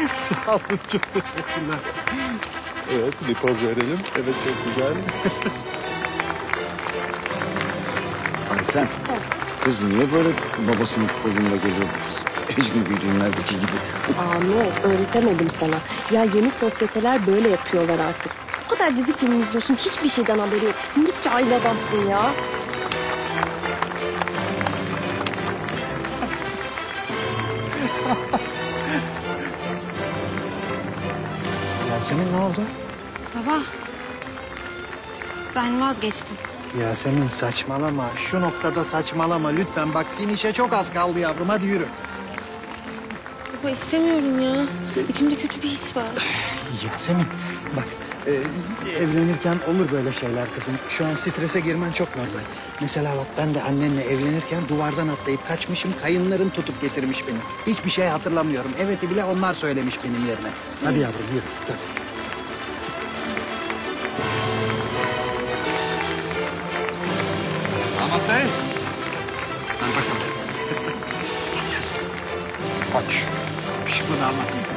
Sağ olun, çok teşekkürler. Evet, bir poz verelim. Evet, çok güzel. Ayten, kız niye böyle babasının kolunda geliyor bu kız? Ecnebi düğünlerdeki gibi. Ahmet, öğretemedim sana. Ya yeni sosyeteler böyle yapıyorlar artık. Bu kadar dizi film izliyorsun, hiçbir şeyden haberi yok. Ne cahil adamsın ya. Yasemin ne oldu? Baba, ben vazgeçtim. Yasemin saçmalama. Şu noktada saçmalama lütfen. Bak finişe çok az kaldı yavrum. Hadi yürü. Baba istemiyorum ya. İçimde kötü bir his var. Yasemin bak evlenirken olur böyle şeyler kızım. Şu an strese girmen çok normal. Mesela bak ben de annenle evlenirken duvardan atlayıp kaçmışım. Kayınlarım tutup getirmiş beni. Hiçbir şey hatırlamıyorum. Evet'i bile onlar söylemiş benim yerine. Hadi yavrum yürü. Dur. Damat Bey. Hadi bakalım. Hadi Yasemin. Koç. Işıklı damat mıydı?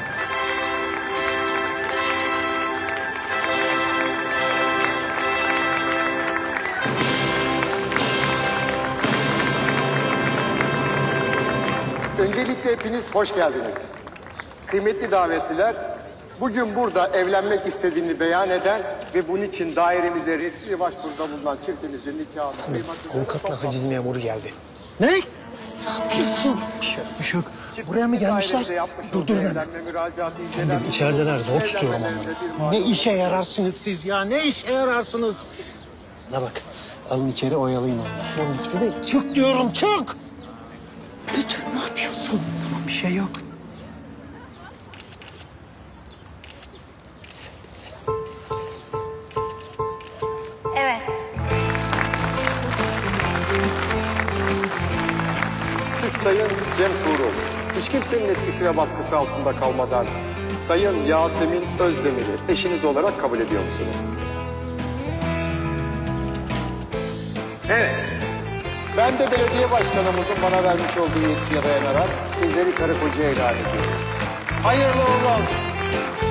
Öncelikle hepiniz hoş geldiniz. Kıymetli davetliler, bugün burada evlenmek istediğini beyan eden ve bunun için dairemize resmi başvuruda bulunan çiftimizin nikahını... Avukatla haciz memuru geldi. Ne? Ne yapıyorsun? Bir şey yok. Buraya mı gelmişler? Durdurun hemen. Efendim içerideler, zor tutuyorum onları. Ne işe yararsınız siz ya? Ne işe yararsınız? Bana bak, alın içeri oyalayın onları. Oğlum Lütfü Bey, çık diyorum, çık! Lütfü ne yapıyorsun? Tamam, bir şey yok. Evet. Siz Sayın Cem Tuğrul, hiç kimsenin etkisi ve baskısı altında kalmadan Sayın Yasemin Özdemir'i eşiniz olarak kabul ediyor musunuz? Evet. Ben de belediye başkanımızın bana vermiş olduğu yetkiye dayanarak sizleri karı koca ilan ediyorum. Hayırlı uğurlu olsun.